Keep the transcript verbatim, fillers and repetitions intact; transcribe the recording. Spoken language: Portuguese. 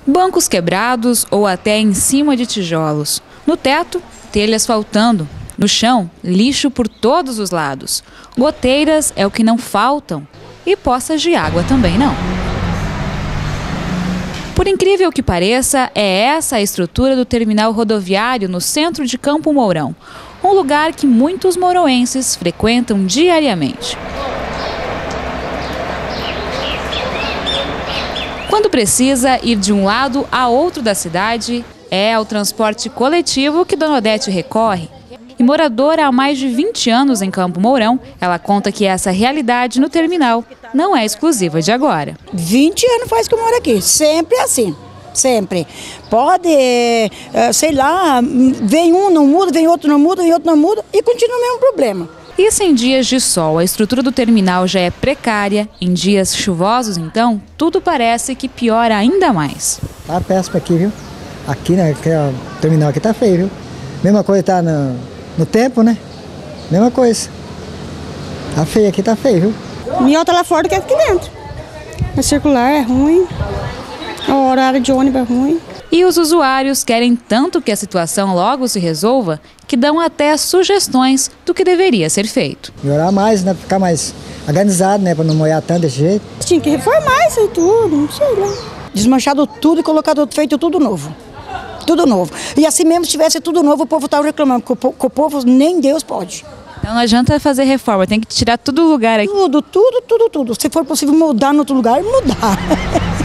Bancos quebrados ou até em cima de tijolos. No teto, telhas faltando. No chão, lixo por todos os lados. Goteiras é o que não faltam. E poças de água também não. Por incrível que pareça, é essa a estrutura do terminal rodoviário no centro de Campo Mourão. Um lugar que muitos mouroenses frequentam diariamente. Quando precisa ir de um lado a outro da cidade, é ao transporte coletivo que Dona Odete recorre. E moradora há mais de vinte anos em Campo Mourão, ela conta que essa realidade no terminal não é exclusiva de agora. vinte anos faz que eu moro aqui, sempre assim, sempre. Pode, sei lá, vem um, não muda, vem outro, não muda, vem outro, não muda e continua o mesmo problema. E se em dias de sol a estrutura do terminal já é precária, em dias chuvosos então, tudo parece que piora ainda mais. Tá péssimo aqui, viu? Aqui, né, que é o terminal aqui tá feio, viu? Mesma coisa tá no, no tempo, né? Mesma coisa. Tá feio aqui, tá feio, viu? Melhor tá lá fora do que aqui dentro. A circular é ruim, o horário de ônibus é ruim. E os usuários querem tanto que a situação logo se resolva que dão até sugestões do que deveria ser feito. Melhorar mais, né? Ficar mais organizado, né? Para não molhar tanto desse jeito. Tinha que reformar isso aí tudo, não sei lá. Desmanchado tudo e colocado, feito tudo novo. Tudo novo. E assim mesmo, se tivesse tudo novo, o povo estava reclamando, porque o povo nem Deus pode. Então não adianta fazer reforma, tem que tirar tudo do lugar aqui. Tudo, tudo, tudo, tudo. Se for possível mudar em outro lugar, mudar.